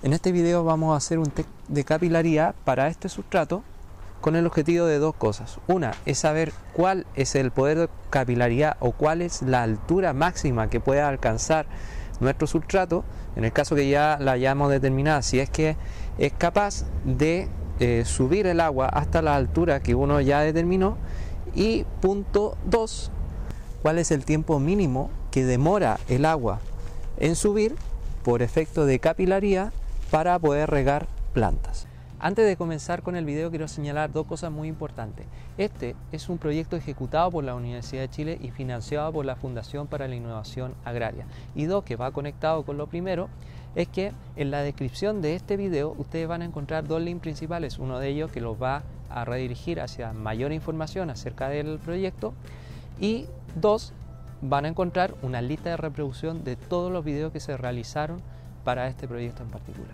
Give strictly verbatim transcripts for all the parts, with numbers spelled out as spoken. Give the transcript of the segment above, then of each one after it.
En este video vamos a hacer un test de capilaridad para este sustrato con el objetivo de dos cosas. Una es saber cuál es el poder de capilaridad o cuál es la altura máxima que pueda alcanzar nuestro sustrato, en el caso que ya la hayamos determinado, si es que es capaz de eh, subir el agua hasta la altura que uno ya determinó. Y punto dos, cuál es el tiempo mínimo que demora el agua en subir por efecto de capilaridad para poder regar plantas. Antes de comenzar con el video quiero señalar dos cosas muy importantes. Este es un proyecto ejecutado por la Universidad de Chile y financiado por la Fundación para la Innovación Agraria. Y dos, que va conectado con lo primero, es que en la descripción de este video ustedes van a encontrar dos links principales. Uno de ellos que los va a redirigir hacia mayor información acerca del proyecto. Y dos, van a encontrar una lista de reproducción de todos los videos que se realizaron para este proyecto en particular.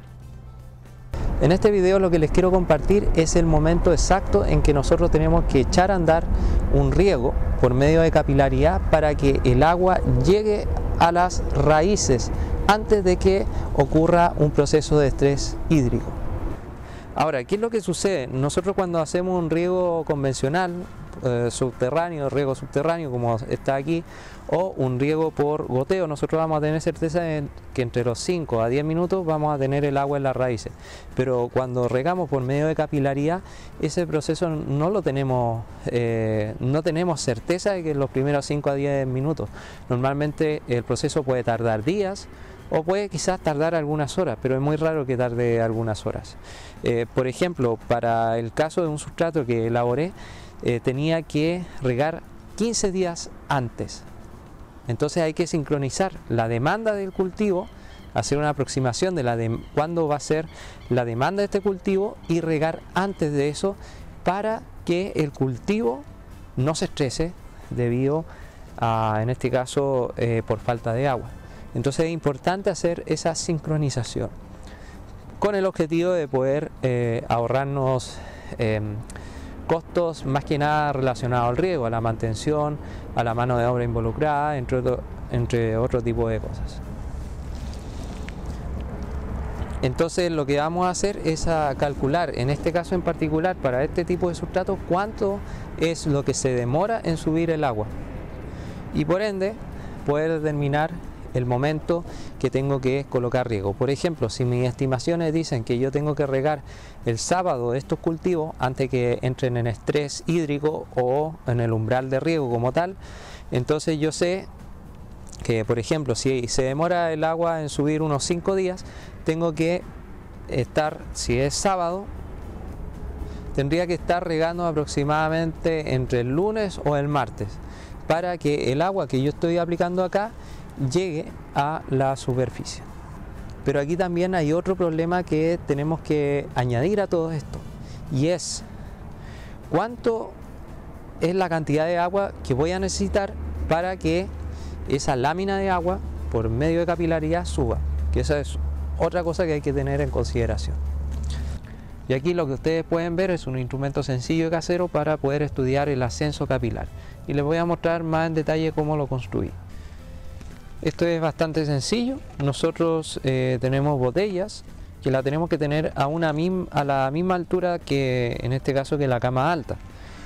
En este video lo que les quiero compartir es el momento exacto en que nosotros tenemos que echar a andar un riego por medio de capilaridad para que el agua llegue a las raíces antes de que ocurra un proceso de estrés hídrico. Ahora, ¿qué es lo que sucede? Nosotros cuando hacemos un riego convencional, eh, subterráneo, riego subterráneo como está aquí, o un riego por goteo, nosotros vamos a tener certeza de que entre los cinco a diez minutos vamos a tener el agua en las raíces. Pero cuando regamos por medio de capilaridad, ese proceso no lo tenemos, eh, no tenemos certeza de que en los primeros cinco a diez minutos. Normalmente el proceso puede tardar días, o puede quizás tardar algunas horas, pero es muy raro que tarde algunas horas. Eh, por ejemplo, para el caso de un sustrato que elaboré, eh, tenía que regar quince días antes. Entonces hay que sincronizar la demanda del cultivo, hacer una aproximación de la de cuándo va a ser la demanda de este cultivo y regar antes de eso para que el cultivo no se estrese debido a, en este caso, eh, por falta de agua. Entonces es importante hacer esa sincronización con el objetivo de poder eh, ahorrarnos eh, costos más que nada relacionados al riego, a la mantención, a la mano de obra involucrada, entre otro, entre otro tipo de cosas. Entonces lo que vamos a hacer es a calcular, en este caso en particular, para este tipo de sustrato, cuánto es lo que se demora en subir el agua. Y por ende, poder determinar el momento que tengo que colocar riego. Por ejemplo, si mis estimaciones dicen que yo tengo que regar el sábado estos cultivos antes que entren en estrés hídrico o en el umbral de riego como tal, entonces yo sé que, por ejemplo, si se demora el agua en subir unos cinco días, tengo que estar, si es sábado, tendría que estar regando aproximadamente entre el lunes o el martes para que el agua que yo estoy aplicando acá llegue a la superficie. Pero aquí también hay otro problema que tenemos que añadir a todo esto, y es cuánto es la cantidad de agua que voy a necesitar para que esa lámina de agua por medio de capilaridad suba, que esa es otra cosa que hay que tener en consideración. Y aquí lo que ustedes pueden ver es un instrumento sencillo y casero para poder estudiar el ascenso capilar, y les voy a mostrar más en detalle cómo lo construí. Esto es bastante sencillo. Nosotros eh, tenemos botellas que la tenemos que tener a, una mim, a la misma altura que en este caso que la cama alta.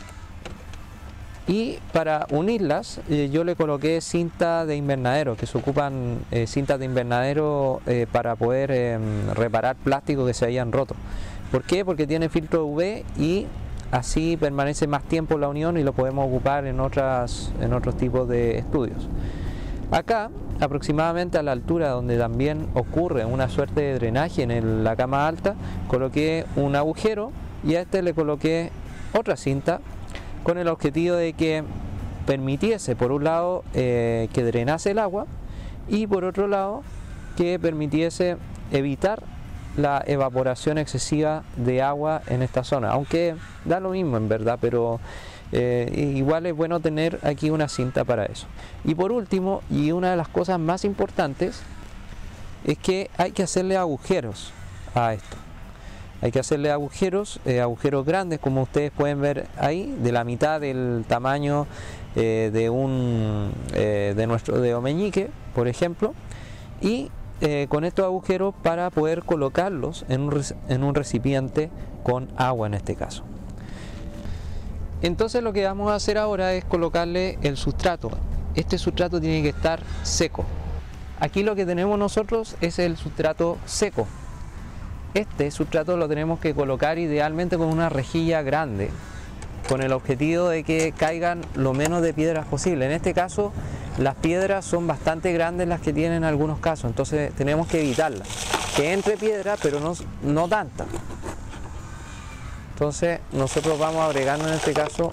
Y para unirlas eh, yo le coloqué cinta de invernadero, que se ocupan eh, cintas de invernadero eh, para poder eh, reparar plástico que se hayan roto. ¿Por qué? Porque tiene filtro U V y así permanece más tiempo la unión y lo podemos ocupar en, otras, en otros tipos de estudios. Acá, aproximadamente a la altura donde también ocurre una suerte de drenaje en el, la cama alta, coloqué un agujero y a este le coloqué otra cinta con el objetivo de que permitiese, por un lado, eh, que drenase el agua y por otro lado, que permitiese evitar la evaporación excesiva de agua en esta zona, aunque da lo mismo en verdad, pero Eh, igual es bueno tener aquí una cinta para eso. Y por último, y una de las cosas más importantes, es que hay que hacerle agujeros a esto. Hay que hacerle agujeros, eh, agujeros grandes, como ustedes pueden ver ahí, de la mitad del tamaño eh, de un eh, de nuestro dedo meñique, por ejemplo, y eh, con estos agujeros para poder colocarlos en un, en un recipiente con agua en este caso. Entonces lo que vamos a hacer ahora es colocarle el sustrato. Este sustrato tiene que estar seco. Aquí lo que tenemos nosotros es el sustrato seco. Este sustrato lo tenemos que colocar idealmente con una rejilla grande, con el objetivo de que caigan lo menos de piedras posible. En este caso las piedras son bastante grandes las que tienen en algunos casos, entonces tenemos que evitarlas, que entre piedra pero no, no tanta. Entonces nosotros vamos agregando en este caso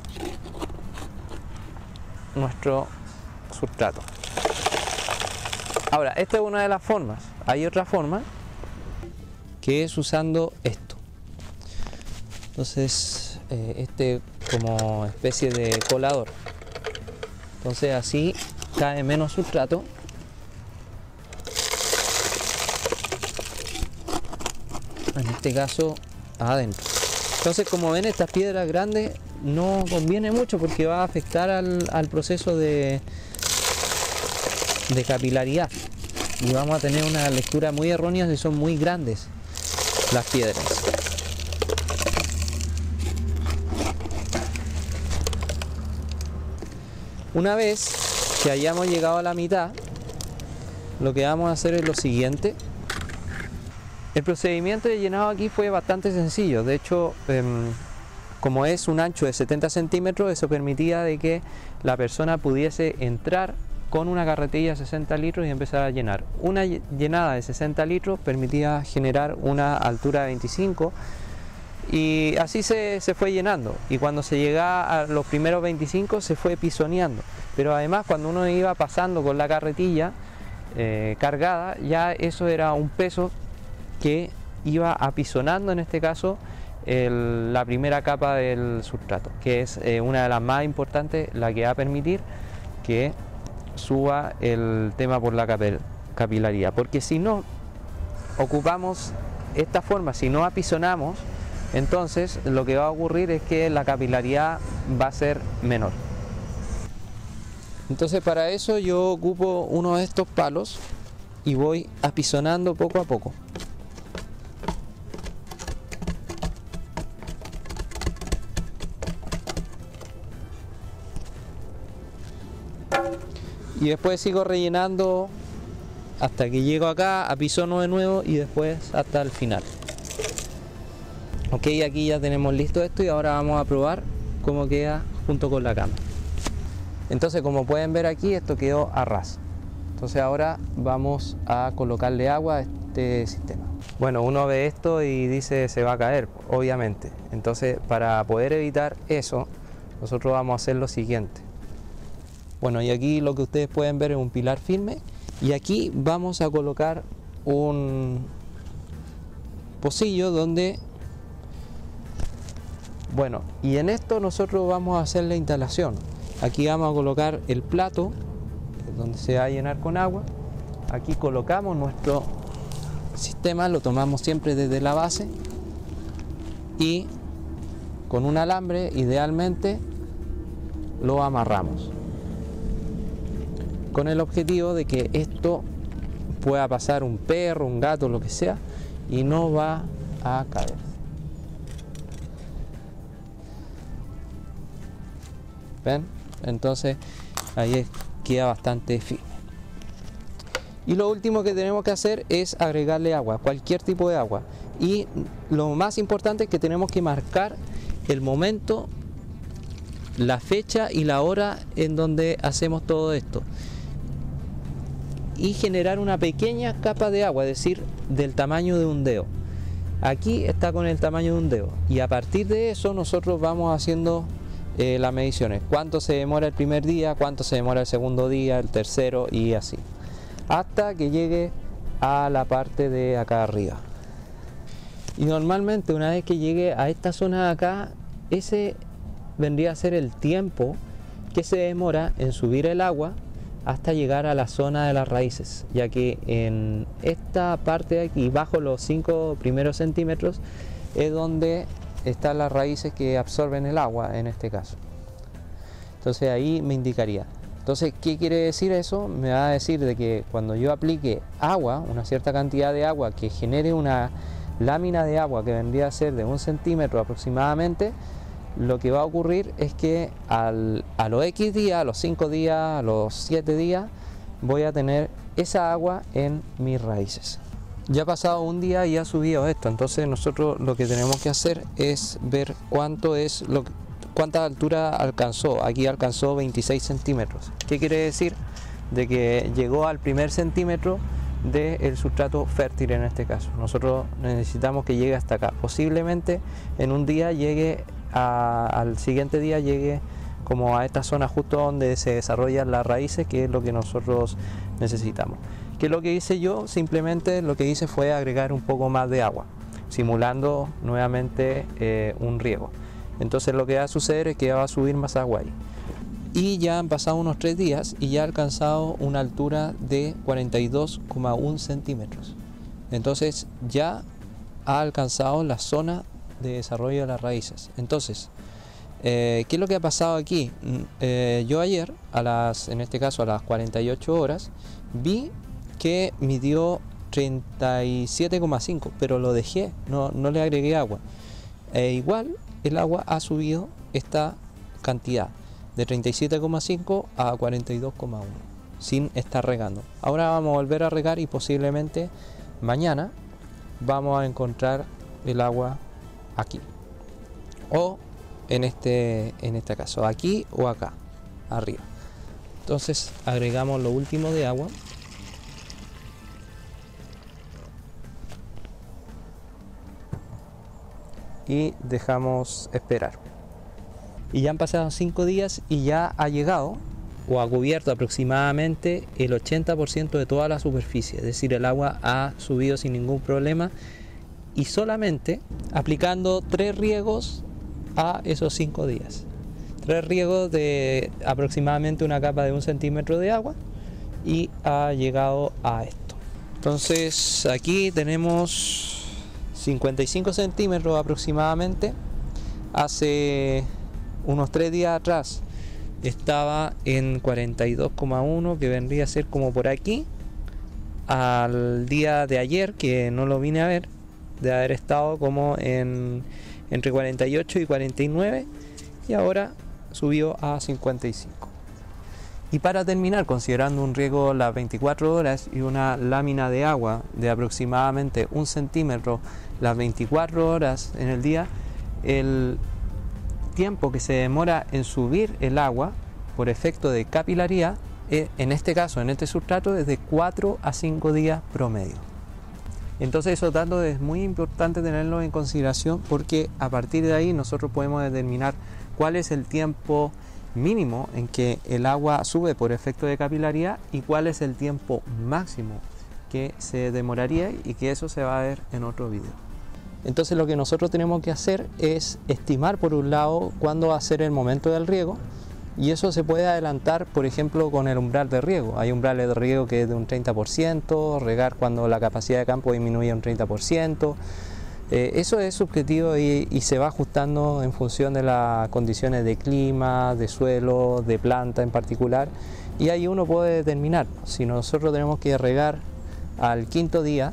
nuestro sustrato. Ahora, esta es una de las formas. Hay otra forma que es usando esto. Entonces eh, este como especie de colador. Entonces así cae menos sustrato. En este caso adentro. Entonces, como ven, estas piedras grandes no conviene mucho porque va a afectar al, al proceso de, de capilaridad y vamos a tener una lectura muy errónea si son muy grandes las piedras. Una vez que hayamos llegado a la mitad, lo que vamos a hacer es lo siguiente. El procedimiento de llenado aquí fue bastante sencillo. De hecho, eh, como es un ancho de setenta centímetros, eso permitía de que la persona pudiese entrar con una carretilla de sesenta litros y empezar a llenar. Una llenada de sesenta litros permitía generar una altura de veinticinco y así se, se fue llenando. Y cuando se llegaba a los primeros veinticinco se fue pisoneando. Pero además, cuando uno iba pasando con la carretilla eh, cargada, ya eso era un peso que iba apisonando en este caso el, la primera capa del sustrato, que es eh, una de las más importantes, la que va a permitir que suba el tema por la capilaridad, porque si no ocupamos esta forma, si no apisonamos, entonces lo que va a ocurrir es que la capilaridad va a ser menor. Entonces para eso yo ocupo uno de estos palos y voy apisonando poco a poco. Y después sigo rellenando hasta que llego acá, apisono de nuevo y después hasta el final. Ok, aquí ya tenemos listo esto y ahora vamos a probar cómo queda junto con la cama. Entonces, como pueden ver aquí, esto quedó a ras. Entonces ahora vamos a colocarle agua a este sistema. Bueno, uno ve esto y dice se va a caer, obviamente. Entonces, para poder evitar eso, nosotros vamos a hacer lo siguiente. Bueno, y aquí lo que ustedes pueden ver es un pilar firme y aquí vamos a colocar un pocillo donde, bueno, y en esto nosotros vamos a hacer la instalación. Aquí vamos a colocar el plato donde se va a llenar con agua. Aquí colocamos nuestro sistema, lo tomamos siempre desde la base y con un alambre idealmente lo amarramos, con el objetivo de que esto pueda pasar un perro, un gato, lo que sea, y no va a caer. ¿Ven? Entonces ahí queda bastante firme. Y lo último que tenemos que hacer es agregarle agua, cualquier tipo de agua. Y lo más importante es que tenemos que marcar el momento, la fecha y la hora en donde hacemos todo esto. Y generar una pequeña capa de agua, es decir, del tamaño de un dedo. Aquí está con el tamaño de un dedo y a partir de eso nosotros vamos haciendo eh, las mediciones. Cuánto se demora el primer día, cuánto se demora el segundo día, el tercero y así. Hasta que llegue a la parte de acá arriba. Y normalmente una vez que llegue a esta zona de acá, ese vendría a ser el tiempo que se demora en subir el agua hasta llegar a la zona de las raíces, ya que en esta parte de aquí, bajo los cinco primeros centímetros, es donde están las raíces que absorben el agua en este caso. Entonces ahí me indicaría. Entonces, ¿qué quiere decir eso? Me va a decir de que cuando yo aplique agua, una cierta cantidad de agua que genere una lámina de agua que vendría a ser de un centímetro aproximadamente, lo que va a ocurrir es que al, a los X días, a los cinco días, a los siete días, voy a tener esa agua en mis raíces. Ya ha pasado un día y ha subido esto, entonces nosotros lo que tenemos que hacer es ver cuánto es lo que, cuánta altura alcanzó. Aquí alcanzó veintiséis centímetros. ¿Qué quiere decir? De que llegó al primer centímetro del sustrato fértil en este caso. Nosotros necesitamos que llegue hasta acá. Posiblemente en un día llegue a, al siguiente día llegue como a esta zona justo donde se desarrollan las raíces, que es lo que nosotros necesitamos. ¿Qué es lo que hice yo? Simplemente lo que hice fue agregar un poco más de agua, simulando nuevamente eh, un riego. Entonces lo que va a suceder es que va a subir más agua ahí. Y ya han pasado unos tres días y ya ha alcanzado una altura de cuarenta y dos coma uno centímetros. Entonces ya ha alcanzado la zona de desarrollo de las raíces. Entonces, eh, ¿qué es lo que ha pasado aquí? Eh, yo ayer, a las, en este caso a las cuarenta y ocho horas, vi que midió treinta y siete coma cinco, pero lo dejé, no, no le agregué agua. E igual el agua ha subido esta cantidad de treinta y siete coma cinco a cuarenta y dos coma uno sin estar regando. Ahora vamos a volver a regar y posiblemente mañana vamos a encontrar el agua aquí, o en este, en este caso aquí o acá arriba. Entonces agregamos lo último de agua. Y dejamos esperar. Y ya han pasado cinco días y ya ha llegado o ha cubierto aproximadamente el ochenta por ciento de toda la superficie, es decir, el agua ha subido sin ningún problema, y solamente aplicando tres riegos a esos cinco días. Tres riegos de aproximadamente una capa de un centímetro de agua y ha llegado a esto. Entonces aquí tenemos cincuenta y cinco centímetros aproximadamente. Hace unos tres días atrás estaba en cuarenta y dos coma uno, que vendría a ser como por aquí. Al día de ayer, que no lo vine a ver, de haber estado como en entre cuarenta y ocho y cuarenta y nueve, y ahora subió a cincuenta y cinco. Y para terminar, considerando un riego las veinticuatro horas y una lámina de agua de aproximadamente un centímetro las veinticuatro horas en el día, el tiempo que se demora en subir el agua por efecto de capilaridad, en este caso, en este sustrato, es de cuatro a cinco días promedio. Entonces esos datos es muy importante tenerlos en consideración, porque a partir de ahí nosotros podemos determinar cuál es el tiempo mínimo en que el agua sube por efecto de capilaridad y cuál es el tiempo máximo que se demoraría, y que eso se va a ver en otro video. Entonces lo que nosotros tenemos que hacer es estimar, por un lado, cuándo va a ser el momento del riego, y eso se puede adelantar, por ejemplo, con el umbral de riego. Hay umbrales de riego que es de un treinta por ciento, regar cuando la capacidad de campo disminuye un treinta por ciento. Eh, eso es subjetivo y, y se va ajustando en función de las condiciones de clima, de suelo, de planta en particular, y ahí uno puede determinar si nosotros tenemos que regar al quinto día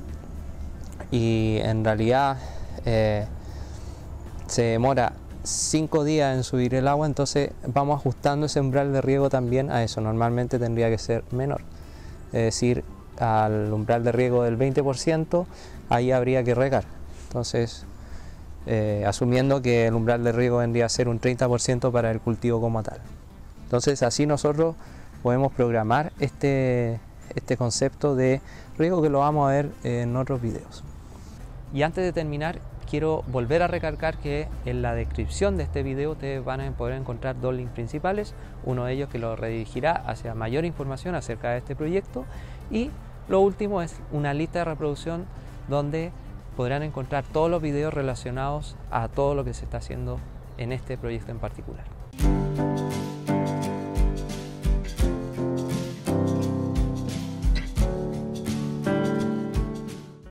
y en realidad eh, se demora cinco días en subir el agua, entonces vamos ajustando ese umbral de riego también a eso. Normalmente tendría que ser menor, es decir, al umbral de riego del veinte por ciento, ahí habría que regar. Entonces, eh, asumiendo que el umbral de riego vendría a ser un treinta por ciento para el cultivo como tal. Entonces, así nosotros podemos programar este, este concepto de riego, que lo vamos a ver en otros videos. Y antes de terminar, quiero volver a recalcar que en la descripción de este video ustedes van a poder encontrar dos links principales, uno de ellos que lo redirigirá hacia mayor información acerca de este proyecto, y lo último es una lista de reproducción donde podrán encontrar todos los videos relacionados a todo lo que se está haciendo en este proyecto en particular.